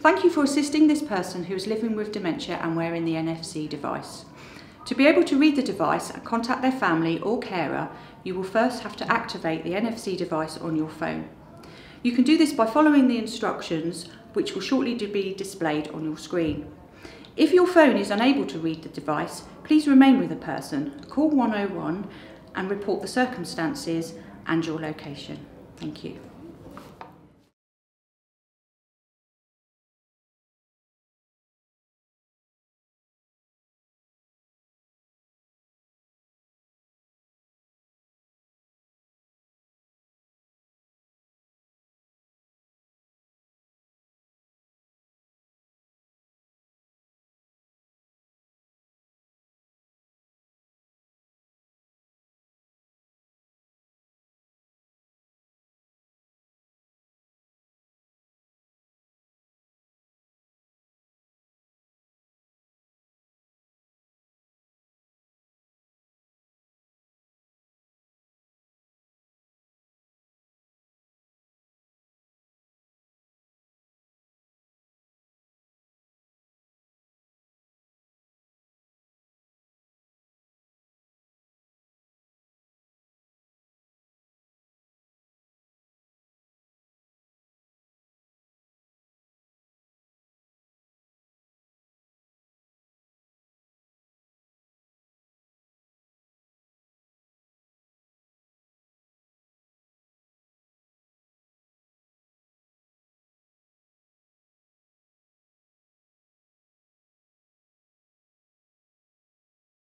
Thank you for assisting this person who is living with dementia and wearing the NFC device. To be able to read the device and contact their family or carer, you will first have to activate the NFC device on your phone. You can do this by following the instructions, which will shortly be displayed on your screen. If your phone is unable to read the device, please remain with the person, call 101 and report the circumstances and your location. Thank you.